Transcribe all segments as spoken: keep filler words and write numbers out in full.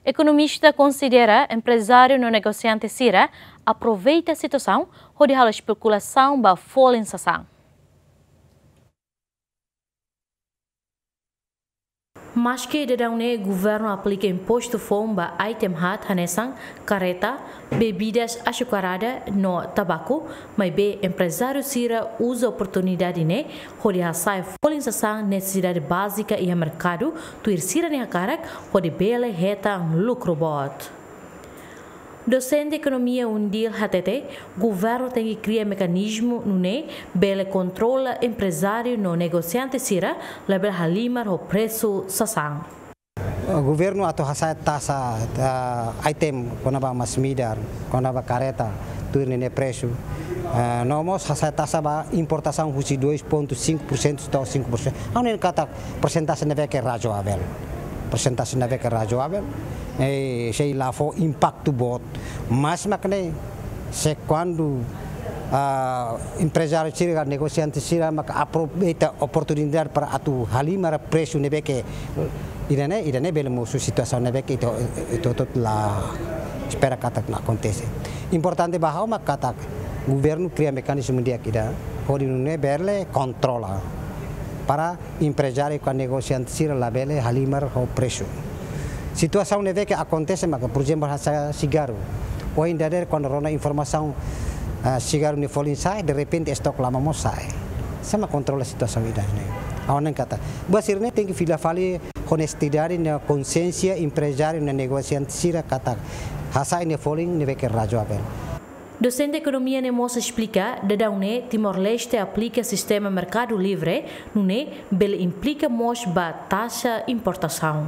Economista considera empresário no negociante Sira aproveita a situação onde a especulação ba folha em sação. Mas que de o governo aplica imposto fome ba item hat hanesang careta bebidas açucaradas no tabaco, mas be empresário Sira usa a oportunidade né onde a sai folha em sação necessidade básica e a mercado tu ir Sira ne carak onde bele reta lucro bot. Docente de Economia Undil H T T, governo tem que criar mecanismo no ne bele controla empresário no negociante Sira lebel halimar o preço sasang. O governo atau hasai tasa uh, item quando ba mas midar quando ba careta turne ne preço uh, nomos hasai tasa ba importação husi dois vírgula cinco por cento atau cinco por cento. Aun kata persentase neve que razoável. Persentase neve que razoável. Eh, sei lá for impacto bot, mas makne se quando uh, empresário chega negociante chega mak aproveita oportunidade para atu halimar preço nebe que irane irane bele mo situação nebe que itu itu itu lá espera kata não acontece. Importante bahwa mak kata governo cria mekanisme dia kita hori nune berle controla para empresário com negociante chega lá bele halimar o preço. Situação neve que acontece, mas por exemplo, essa cigarro. Hoje em dia, quando rona informação uh, cigarro ne folin sai, de repente estok lama mo sai. Sama controla a situação ida né. Awan kata. Basirne tem que fila fali honestidade na consciência empresário na negociante sira kata. Hasai ne folin neve que razoável. Docente de Economia Nemosa explica que daune Timor-Leste aplica sistema mercado livre, nune bele implica mos ba taxa importação.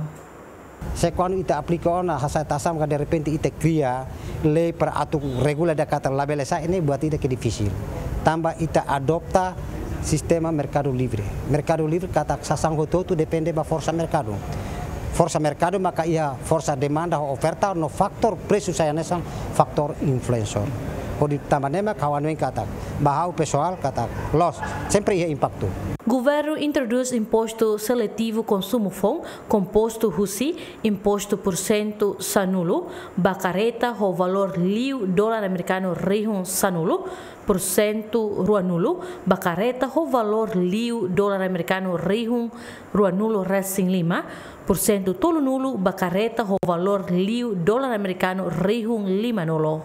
Se quando ita aplica na hasai tasam que de repente ita cria lei para atu regula da kata label esa ini buat ita que difícil. Tambah ita adopta sistema mercado livre. Mercado livre kata sasang hoto tu depende ba força mercado. Força mercado maka ia força demanda ou oferta no faktor preço saya nesan faktor influencer. Pode tambah nema kawan wen kata bahau pessoal kata loss sempre ia impacto. Governo introduz imposto seletivo consumo fom, composto husi, imposto por cento sanulo, bacareta o valor liu dólar americano rihun sanulo, por cento ruanulo, bacareta o valor liu dólar americano rihun ruanulo resin lima, por cento tolo nulo, bacareta o valor liu dólar americano rihun lima nulo.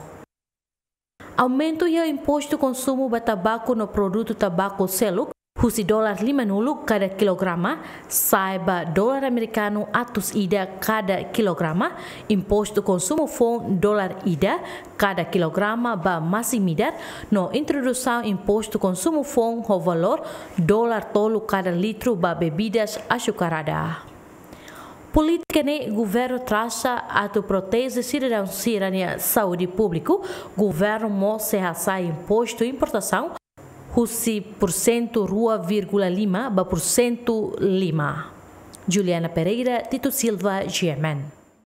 Aumento o imposto consumo ba tabaco no produto tabaco selo, husi dólar lima nulu cada kilograma, saiba dólar americano atus ida cada kilograma, imposto consumo fom dólar ida cada kilograma ba masih midar, no introdução imposto consumo fom o valor dólar tolo cada litro ba bebidas açucarada. Política ne governo traça ato protege cidadão cidadania saúde público, governo mo se hasa imposto importação husi por cento rua vírgula lima ba por cento lima. Juliana Pereira, Tito Silva, G M N.